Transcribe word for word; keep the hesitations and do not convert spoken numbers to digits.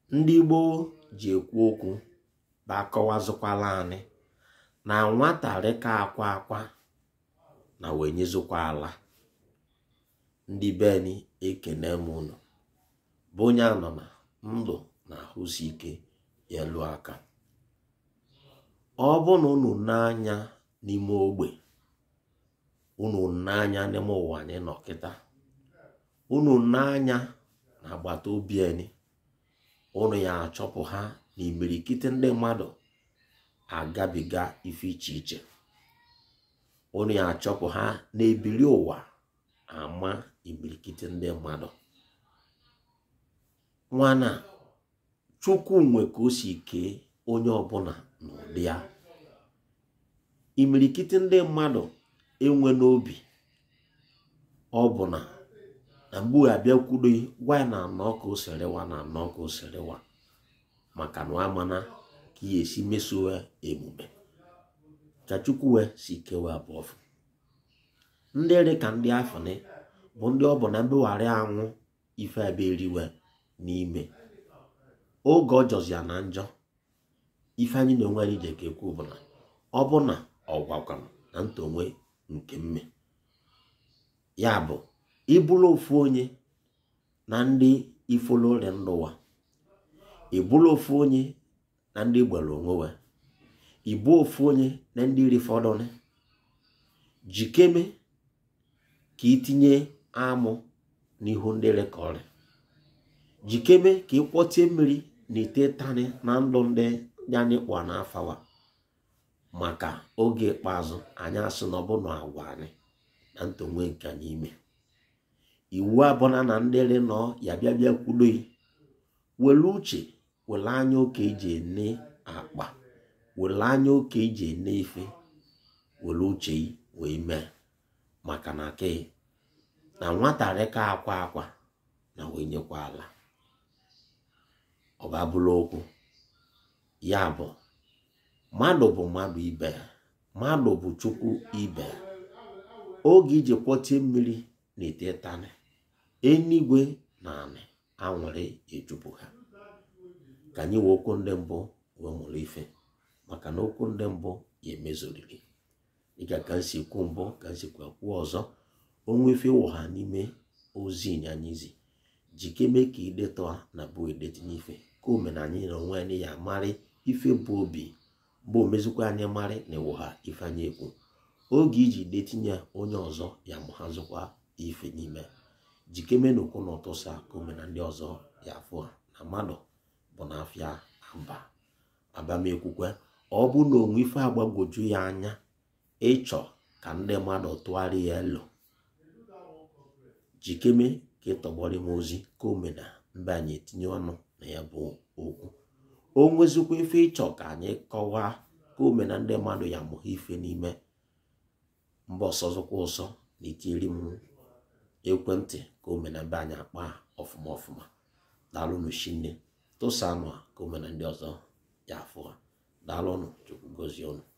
ndị Igbo ji ekwu okwu bakọwazụkwala anyị na nwata rịka akwa akwa na wee nyezụkwa ala. Ndị beni ekene m unu bụ onye anọ na ndụ na ahụsi ike elu aka. Ọ bụ na unu n'anya n'ime ogbe, unu n'anya n'ime ụwa anyị nọ kịta, unu n'anya na agbata obi anyị, unu ya achọpụ ha na imirikiti ndị mmadụ agabiga ife iche iche. Unu ya achọpụ ha na ebili ụwa ama imirikiti ndị mmadụ. Nwana Chukwu nwe ka o si kee onye ọbụla n'ụdị ya. Imirikiti ndị mmadụ enwe n'obi ọ bụ na na mgbe abịa kwudo gwa na anọ ka o serewa na anọ ka o serewa maka na amana ka ihe esi mesowe emume ka Chukwu wee si kewe abụọ. Ndị ere ka ndị afọne bụ ndị ọ bụ na mbewara anwụ ife abịa eriwe n'ime oge ọ jọzi ya na njọ. Ife anyị na-enwe anyị je ka ekwu bụ na ọ bụ na ọgwakwana na ntonwe nke mme ya bụ ịbụrụ ofu onye na ndị ifolore ndụwa, ịbụrụ ofu onye na ndị gbara onwewe, ịbụ ofu onye na ndị rifọdone. Jikeme ka itinye amụ n'ihu ndị rekọrị. Jikeme ka ịkwọtie mmiri na ite tani na ndụ ndị anyị kpọ n'afawa maka oge ikpeazụ anyị asị na ọ bụ na agwa anyị na ntonwe nke anyị ime. Iwu abụna na ndịrị nọ ya bịa bịa kwudoyi were uche were anya oke iji ene akpa, were anya oke iji ene ife, were uche wee mee maka na ke na nwata rịka akwa akwa na wee nyekwa ala. Ọ ga-abụrụ okwu ya bụ mmadụ bụ mmadụ ibe ya, mmadụ bụ Chukwu ibe ya. Oge iji kwọtie mmiri na ite tani, enigwe na anị anwere ejupụ ha. Ka anyị wee okwu ndị mbụ wee mụrụ ife maka na okwu ndị mbụ ya emezoriri. Dịka ka nsi kwu mbụ ka nsi kwuo ọzọ, onwe ife wụ ha n'ime ozi ịnyanyizi. Jikeme ka ideto na bụ edetinye ife ka omena anyị na onwe anyị ya marị ife bụ obi bụ omezikwa anyị marị na ewu ha ife anyị ekwu. Oge iji detinye onye ọzọ ya mụhazụkwa ife n'ime. Jikeme na okwu na ụtụsa ka omena ndị ọzọ ya afụ ha na mmadụ bụ na afịa aba abamekwukwe. Ọ bụ na onwe ife agbagwoju ya anya ịchọ ka ndị mmadụ tụgharị ya elu, jikeme ka ịtọgbọrị m ozi ka omena mbe anyị etinye ọnụ na ya bụ okwu. O nwezikwa ife ịchọ ka anyị kọwaa ka omena ndị mmadụ ya mụha ife n'ime mba ọsọzụkwa ụsọ na itiri m ekwentị ka omena mbe anyị akpa ọfụma ọfụma. Daalụnụ shinne tụsa anụ a ka omena ndị ọzọ ya afụ ha. Daalụnụ, Chukwu gozie unu.